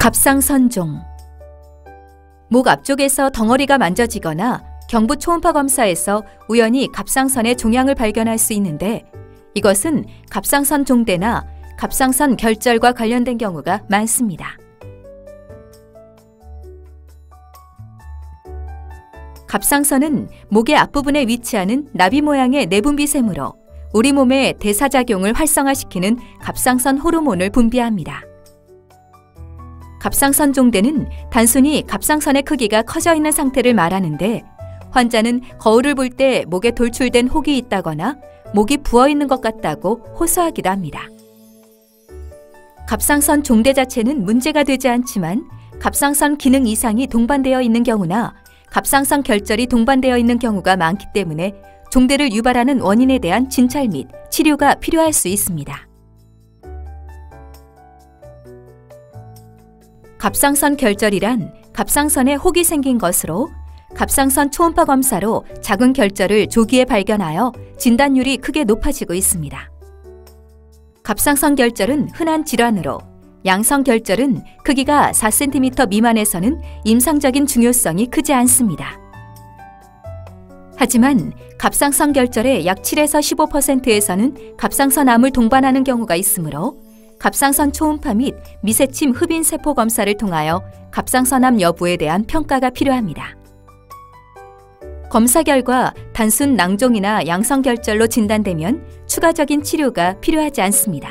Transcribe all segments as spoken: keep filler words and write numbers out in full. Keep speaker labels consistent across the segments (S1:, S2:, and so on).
S1: 갑상선종. 목 앞쪽에서 덩어리가 만져지거나 경부 초음파 검사에서 우연히 갑상선의 종양을 발견할 수 있는데, 이것은 갑상선 종대나 갑상선 결절과 관련된 경우가 많습니다. 갑상선은 목의 앞부분에 위치하는 나비 모양의 내분비샘으로 우리 몸의 대사작용을 활성화시키는 갑상선 호르몬을 분비합니다. 갑상선 종대는 단순히 갑상선의 크기가 커져 있는 상태를 말하는데, 환자는 거울을 볼 때 목에 돌출된 혹이 있다거나 목이 부어 있는 것 같다고 호소하기도 합니다. 갑상선 종대 자체는 문제가 되지 않지만 갑상선 기능 이상이 동반되어 있는 경우나 갑상선 결절이 동반되어 있는 경우가 많기 때문에 종대를 유발하는 원인에 대한 진찰 및 치료가 필요할 수 있습니다. 갑상선 결절이란 갑상선에 혹이 생긴 것으로, 갑상선 초음파 검사로 작은 결절을 조기에 발견하여 진단율이 크게 높아지고 있습니다. 갑상선 결절은 흔한 질환으로, 양성 결절은 크기가 사 센티미터 미만에서는 임상적인 중요성이 크지 않습니다. 하지만 갑상선 결절의 약 칠에서 십오 퍼센트에서는 갑상선암을 동반하는 경우가 있으므로 갑상선 초음파 및 미세침 흡인 세포 검사를 통하여 갑상선암 여부에 대한 평가가 필요합니다. 검사 결과 단순 낭종이나 양성 결절로 진단되면 추가적인 치료가 필요하지 않습니다.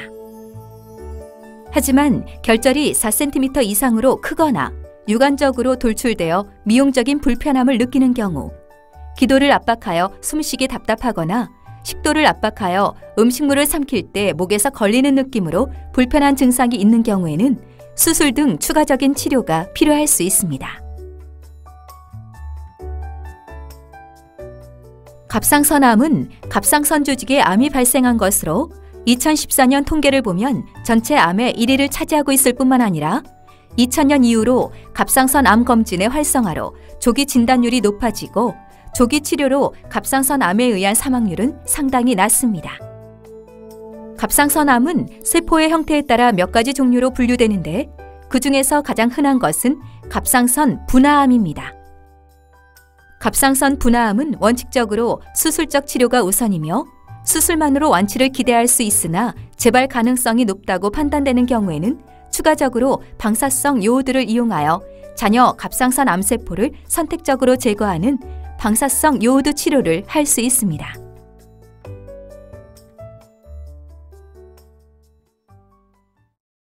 S1: 하지만 결절이 사 센티미터 이상으로 크거나 유관적으로 돌출되어 미용적인 불편함을 느끼는 경우, 기도를 압박하여 숨쉬기 답답하거나 식도를 압박하여 음식물을 삼킬 때 목에서 걸리는 느낌으로 불편한 증상이 있는 경우에는 수술 등 추가적인 치료가 필요할 수 있습니다. 갑상선암은 갑상선 조직에 암이 발생한 것으로 이천십사 년 통계를 보면 전체 암의 일 위를 차지하고 있을 뿐만 아니라 이천 년 이후로 갑상선 암 검진의 활성화로 조기 진단율이 높아지고 조기 치료로 갑상선 암에 의한 사망률은 상당히 낮습니다. 갑상선 암은 세포의 형태에 따라 몇 가지 종류로 분류되는데, 그 중에서 가장 흔한 것은 갑상선 분화암입니다. 갑상선 분화암은 원칙적으로 수술적 치료가 우선이며, 수술만으로 완치를 기대할 수 있으나 재발 가능성이 높다고 판단되는 경우에는 추가적으로 방사성 요오드를 이용하여 자녀 갑상선 암세포를 선택적으로 제거하는 방사성 요오드 치료를 할 수 있습니다.